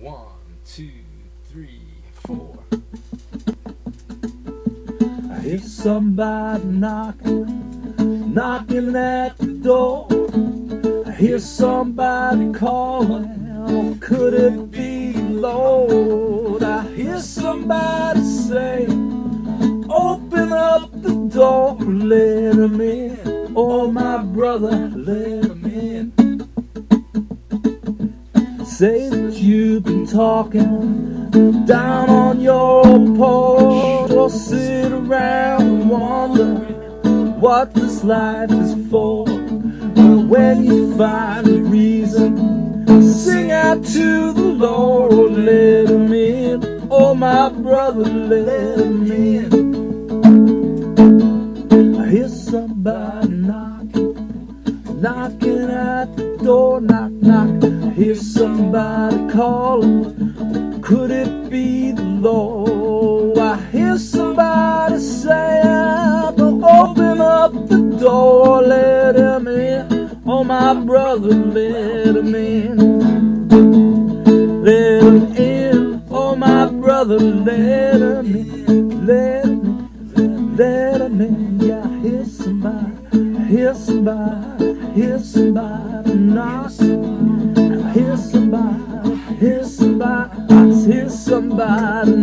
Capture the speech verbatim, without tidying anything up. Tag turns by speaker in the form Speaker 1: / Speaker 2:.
Speaker 1: One, two, three, four.
Speaker 2: I hear somebody knocking, knocking at the door. I hear somebody calling, oh, could it be Lord? I hear somebody saying, open up the door, let him in. Oh, my brother, let him in. Say that you've been talking down on your porch, or sit around and wonder what this life is for. But when you find a reason, sing out to the Lord, let him in. Oh, my brother, let him in. I hear somebody knocking, knocking at the door, knock, knock. I hear somebody calling, could it be the Lord? I hear somebody saying, open up the door, let him in. Oh, my brother, let him in. Let him in. Oh, my brother, let him in. Let him in. Let him in. Yeah, I hear somebody, I hear somebody, I hear somebody knocking. I hear somebody, I hear somebody, I hear somebody